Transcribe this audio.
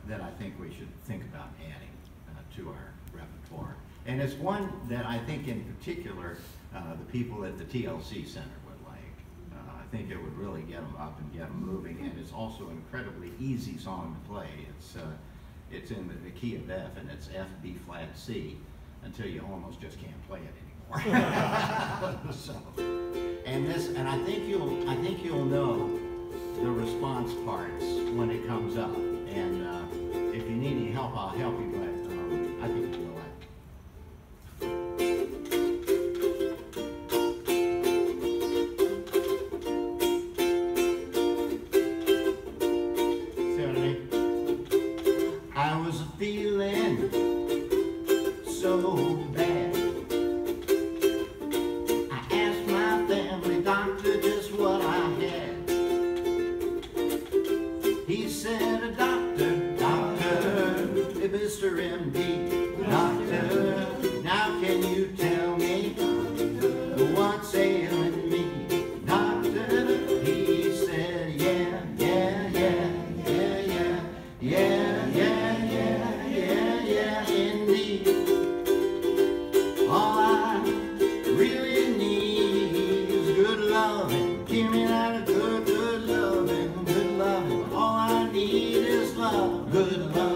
that I think we should think about adding to our repertoire. And it's one that I think in particular the people at the TLC Center would like. I think it would really get them up and get them moving, and it's also an incredibly easy song to play. It's in the key of F, and it's F, B flat, C, until you almost just can't play it anymore. So, and I think you'll know the response parts when it comes up. And if you need any help, I'll help you. But I think you'll like it. See what I mean? I was feeling so bad. I asked my family doctor just what I had. He said, doctor, Mr. MD, doctor, now can you tell me what's ailing me? Doctor, he said, yeah, indeed. All I really need is good loving. Give me that good loving, good loving. All I need is love, good love.